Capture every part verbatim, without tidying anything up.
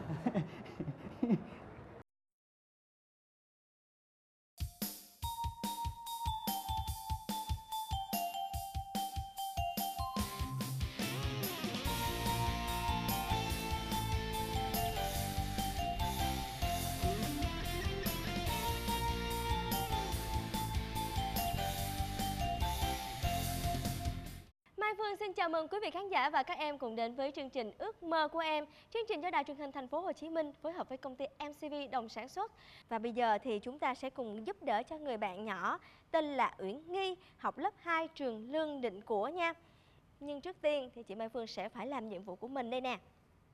Mai Phương xin chào mừng quý vị khán giả và các em cùng đến với chương trình Ước mơ của em. Chương trình do Đài Truyền hình Thành phố Hồ Chí Minh phối hợp với công ty em xê vê đồng sản xuất. Và bây giờ thì chúng ta sẽ cùng giúp đỡ cho người bạn nhỏ tên là Uyển Nghi, học lớp hai trường Lương Định Của nha. Nhưng trước tiên thì chị Mai Phương sẽ phải làm nhiệm vụ của mình đây nè.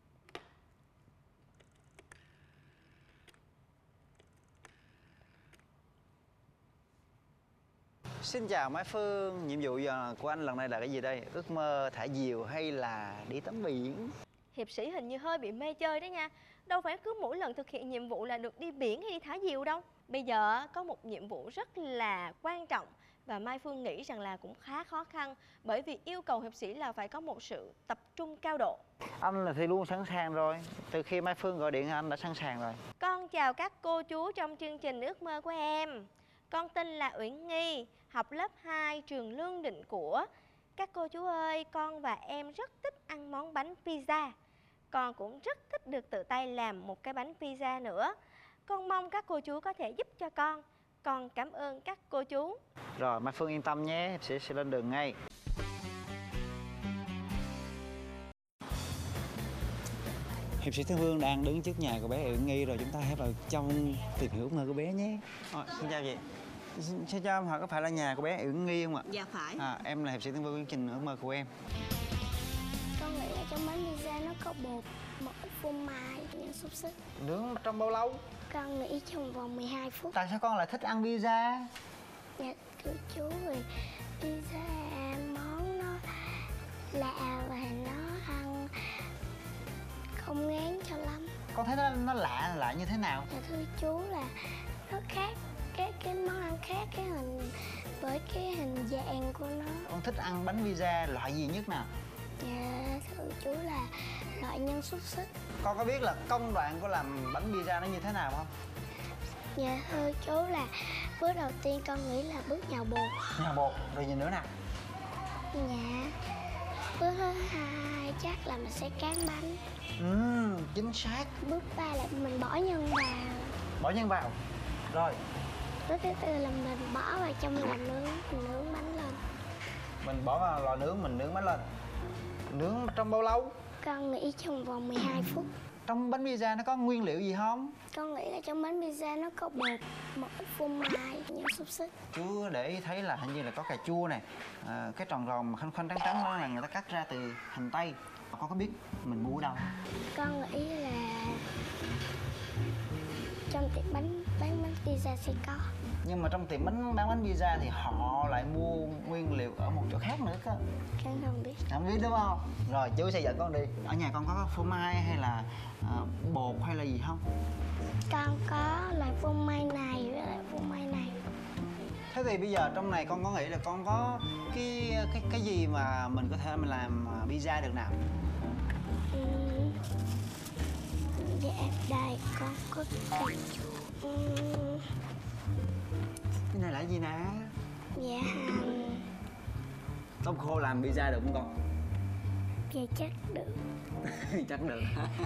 Xin chào Mai Phương, nhiệm vụ giờ của anh lần này là cái gì đây? Ước mơ thả diều hay là đi tắm biển? Hiệp sĩ hình như hơi bị mê chơi đấy nha. Đâu phải cứ mỗi lần thực hiện nhiệm vụ là được đi biển hay đi thả diều đâu. Bây giờ có một nhiệm vụ rất là quan trọng và Mai Phương nghĩ rằng là cũng khá khó khăn, bởi vì yêu cầu hiệp sĩ là phải có một sự tập trung cao độ. Anh là thì luôn sẵn sàng rồi. Từ khi Mai Phương gọi điện anh đã sẵn sàng rồi. Con chào các cô chú trong chương trình Ước mơ của em. Con tên là Uyển Nghi, học lớp hai trường Lương Định Của. Các cô chú ơi, con và em rất thích ăn món bánh pizza. Con cũng rất thích được tự tay làm một cái bánh pizza nữa. Con mong các cô chú có thể giúp cho con. Con cảm ơn các cô chú. Rồi, Mai Phương yên tâm nhé, hiệp sĩ sẽ lên đường ngay. Hiệp sĩ Thiên Vương đang đứng trước nhà của bé Uyển Nghi rồi, chúng ta hãy vào trong tìm hiểu ước mơ của bé nhé. Rồi, xin chào chị. Xin, xin cho em hỏi có phải là nhà của bé Uyển Nghi không ạ? Dạ phải. À, em là hiệp sĩ Thiên Vương, chương trình ước mơ của em. Con nghĩ là trong bánh pizza nó có bột, một ít phô mai, những xúc xích. Nướng trong bao lâu? Con nghĩ trong vòng mười hai phút. Tại sao con lại thích ăn pizza? Dạ thưa chú, vì pizza món nó lạ và nó ăn không ngán cho lắm. Con thấy nó, nó lạ lạ như thế nào? Dạ thưa chú là nó khác cái cái món ăn khác cái hình với cái hình dạng của nó. Con thích ăn bánh pizza loại gì nhất nào? Dạ thưa chú là loại nhân xúc xích. Con có biết là công đoạn của làm bánh pizza nó như thế nào không? Dạ thưa chú là bước đầu tiên con nghĩ là bước nhào bột. Nhào bột, rồi gì nữa nào? Dạ. Bước thứ hai chắc là mình sẽ cán bánh. Ừ, chính xác. Bước ba là mình bỏ nhân vào. Bỏ nhân vào. Rồi. Bước thứ tư là mình bỏ vào trong lò nướng, mình nướng bánh lên. Mình bỏ vào lò nướng, mình nướng bánh lên. Nướng trong bao lâu? Con nghĩ trong vòng mười hai phút. Trong bánh pizza nó có nguyên liệu gì không? Con nghĩ là trong bánh pizza nó có bột, một ít phô mai, những xúc xích. Chú để ý thấy là hình như là có cà chua này, à, cái tròn tròn mà khoanh khoanh trắng trắng đó là người ta cắt ra từ hành tây. Con có biết mình mua ở đâu? Con nghĩ là trong tiệm bánh bán bánh pizza sẽ có. Nhưng mà trong tiệm bánh bán bánh pizza thì họ lại mua nguyên liệu ở một chỗ khác nữa cơ. Con không biết. Không biết đúng không? Rồi chú sẽ dẫn con đi. Ở nhà con có phô mai hay là uh, bột hay là gì không? Con có loại phô mai này với lại phô mai này. Thế thì bây giờ trong này con có nghĩ là con có cái cái cái gì mà mình có thể mình làm pizza được nào? Uhm, dạ đây con có cà chua. Uhm. Cái này là gì nè? Dạ hành. Tôm khô làm pizza được không con? Dạ chắc được. Chắc được.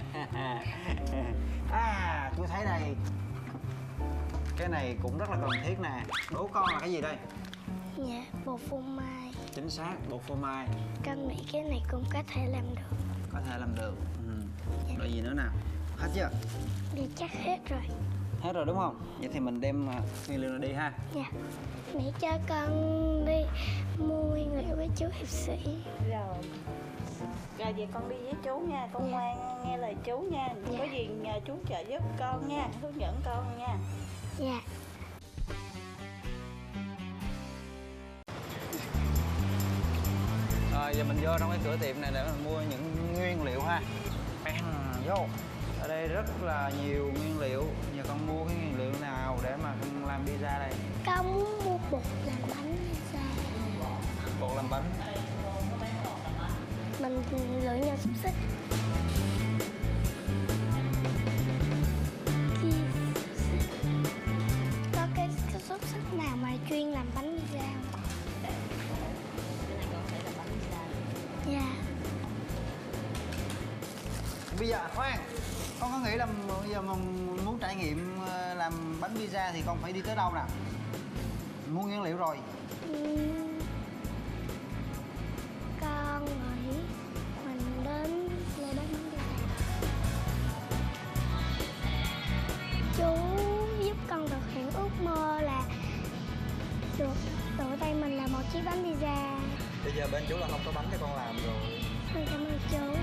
À, tôi thấy đây. Cái này cũng rất là cần thiết nè. Đố con là cái gì đây? Dạ, bột phô mai. Chính xác, bột phô mai. Con nghĩ cái này cũng có thể làm được. Có thể làm được. Ừ. Dạ. Rồi gì nữa nào? Hết chưa? Dạ chắc hết rồi. Hết rồi đúng không? Vậy thì mình đem nguyên liệu này đi ha. Dạ. Mẹ cho con đi mua nguyên liệu với chú hiệp sĩ. Rồi. Rồi vậy con đi với chú nha, con dạ. ngoan nghe lời chú nha. Dạ. Có gì nhờ chú trợ giúp con nha, hướng dẫn con nha. Dạ. Rồi giờ mình vô trong cái cửa tiệm này để mình mua những nguyên liệu ha. Bèn vô. Ở đây rất là nhiều nguyên liệu. Giờ con mua cái nguyên liệu nào để mà con làm pizza đây? Con muốn mua bột làm bánh pizza. Bột làm bánh. Mình lựa nhau xúc xích. Bây giờ khoan, con có nghĩ là bây giờ mà muốn trải nghiệm ờ, làm bánh pizza thì con phải đi tới đâu nè? Mua nguyên liệu rồi. Ừm, con nghĩ mình đến nơi bán bánh pizza. Chú giúp con thực hiện ước mơ là được tự tay mình làm một chiếc bánh pizza. Bây giờ bên chú là không có bánh cho con làm rồi. Con cảm ơn chú.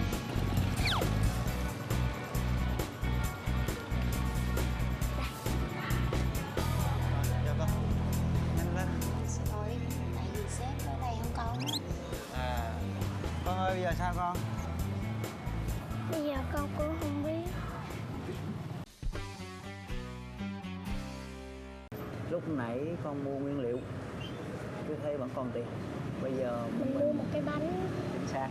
Cho con. Nhanh lên. Xin lỗi, tại vì sếp ở đây không con á. À, con ơi bây giờ sao con? Bây giờ con cũng không biết. Lúc nãy con mua nguyên liệu, tôi thấy vẫn còn tiền. Bây giờ Mình mua một cái bánh. chính xác.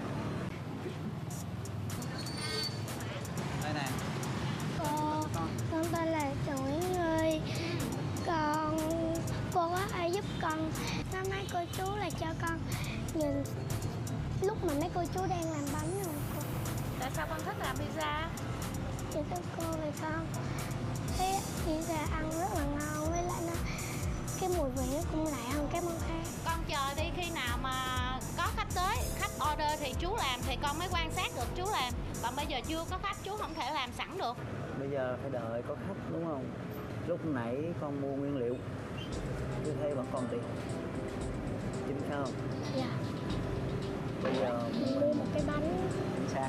Đây nè. Cô, con tên là Trần Nguyễn Ơi. Con, cô có ai giúp con nói mấy cô chú là cho con nhìn lúc mà mấy cô chú đang làm bánh không cô? Tại sao con thích làm pizza? Chị thưa cô về con thấy pizza ăn rất là ngon, với lại nó cái mùi vị nó cũng lạ hơn các món khác. Con chờ đi, khi nào mà có khách tới, khách order thì chú làm thì con mới quan sát được chú làm. Còn bây giờ chưa có khách, chú không thể làm sẵn được. Bây giờ phải đợi có khách đúng không? Lúc nãy con mua nguyên liệu, tôi thấy vẫn còn tiền. Chính xác không? Dạ. Bây giờ Mình mua một cái bánh. chính xác.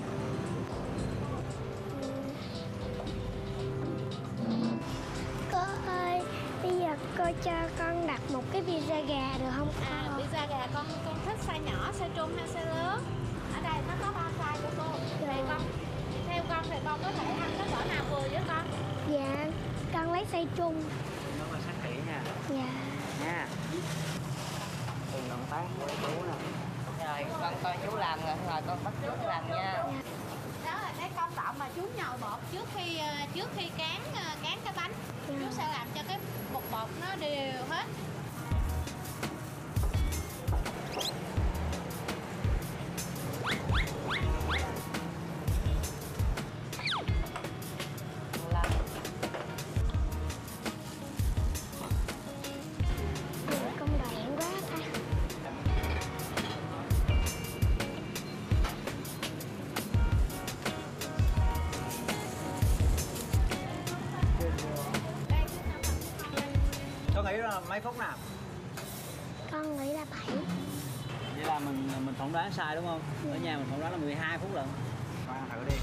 Cô ơi, bây giờ cô cho con đặt một cái pizza gà được không cô? À, pizza gà con con thích size nhỏ, size trung hay size lớn? Ở đây nó có ba size của cô. Thì con, theo con thì con có thể ăn cái cỡ nào vừa với con? Dạ, con lấy size trung. Nó quan sát kỹ nha. Dạ. Nha. Từng động tác của chú nè. Rồi con coi chú làm rồi, rồi con bắt chú làm nha. Đó là cái công đoạn mà chú nhồi bột trước khi ờ, trước khi cán ờ, cán cái bánh. Chú sẽ làm cho cái bột bột nó đều hết. Làm. Nhiều công đoạn quá ta. Con nghĩ là mấy phút nào? Con nghĩ là bảy. Vậy là mình mình phỏng đoán sai đúng không? Ở nhà mình phỏng đoán là mười hai phút lận. Con ăn thử đi.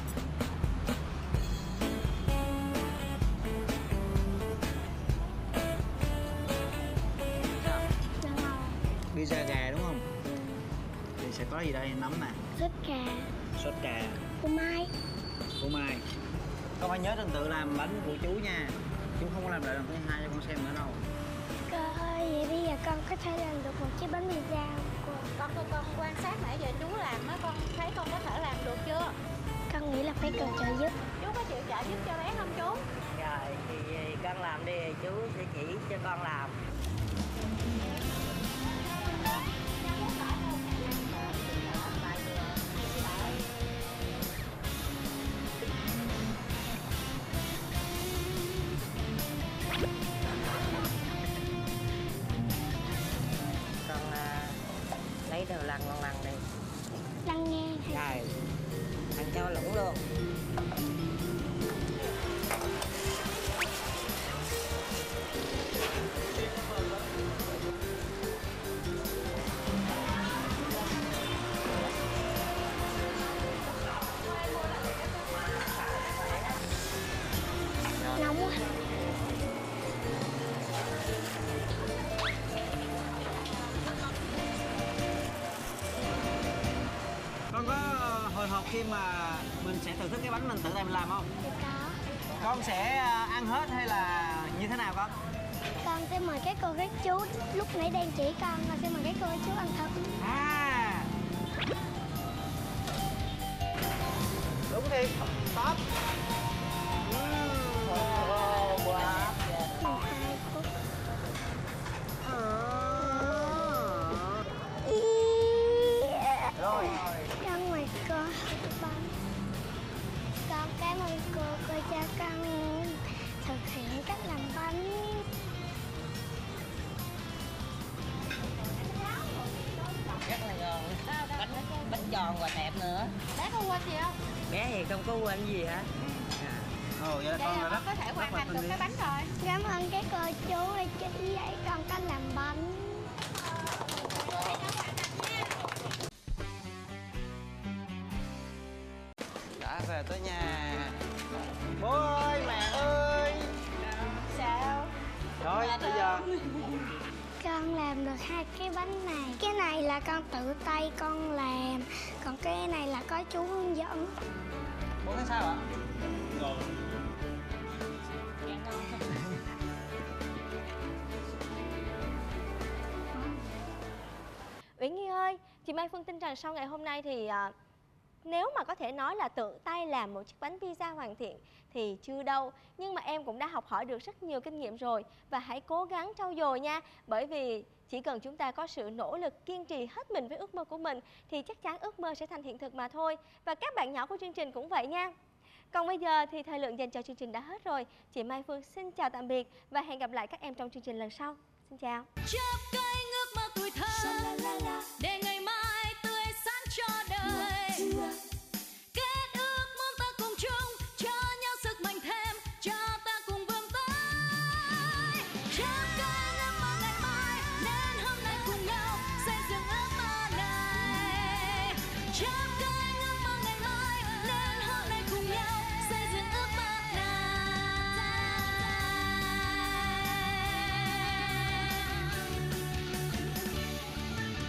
Là ngon. Pizza gà đúng không? Thì sẽ có gì đây? Nấm nè, Sốt cà, sốt cà, phô mai. phô mai. Con phải nhớ trình tự làm bánh của chú nha. Chú không có làm lại lần thứ hai cho con xem nữa đâu. Cô ơi, vậy bây giờ con có thể làm được một chiếc bánh pizza không cô? Con con con quan sát nãy giờ chú làm á, con thấy con có thể làm được chưa? Con nghĩ là phải cần trợ giúp. Chú có chịu trợ giúp cho bé không chú? Rồi thì con làm đi, chú sẽ chỉ cho con làm. Con à, lấy đồ lăn lăn lăn đi. Lăn nghe. Rồi, ăn cho lủng luôn. Nóng quá. Con có hồi hộp khi mà mình sẽ thưởng thức cái bánh mình tự tay mình làm không? Thì có. Con sẽ à, ăn hết hay là như thế nào con? Con sẽ mời các cô các chú lúc nãy đang chỉ con, con sẽ mời các cô các chú ăn thử. À, đúng thiệt. Stop. Quá. mười hai phút. Rồi. Oh my god, bánh. cách làm bánh. Rất là ngon. À, Bánh bánh giòn và đẹp nữa. Bé có quên gì không? Bé thì không có quên gì hả? Ồ, vậy là Vậy con là là con rất có thể hoàn rất là thành tinh được ý. cái bánh rồi. Cảm ơn các cô chú đã chỉ dạy con cách làm bánh. Đã về tới nhà. Bố ơi, mẹ ơi. Sao? Rồi, bây giờ Con làm được hai cái bánh này. Cái này là con tự tay con làm, còn cái này là có chú hướng dẫn. bố thấy sao ạ? Uyển Nhi ơi, chị Mai Phương tin rằng sau ngày hôm nay thì à, nếu mà có thể nói là tự tay làm một chiếc bánh pizza hoàn thiện thì chưa đâu. Nhưng mà em cũng đã học hỏi được rất nhiều kinh nghiệm rồi. Và hãy cố gắng trau dồi nha. Bởi vì chỉ cần chúng ta có sự nỗ lực kiên trì hết mình với ước mơ của mình thì chắc chắn ước mơ sẽ thành hiện thực mà thôi. Và các bạn nhỏ của chương trình cũng vậy nha. Còn bây giờ thì thời lượng dành cho chương trình đã hết rồi. Chị Mai Phương xin chào tạm biệt và hẹn gặp lại các em trong chương trình lần sau. Xin chào. chớp cánh ước mơ tuổi thơ để ngày mai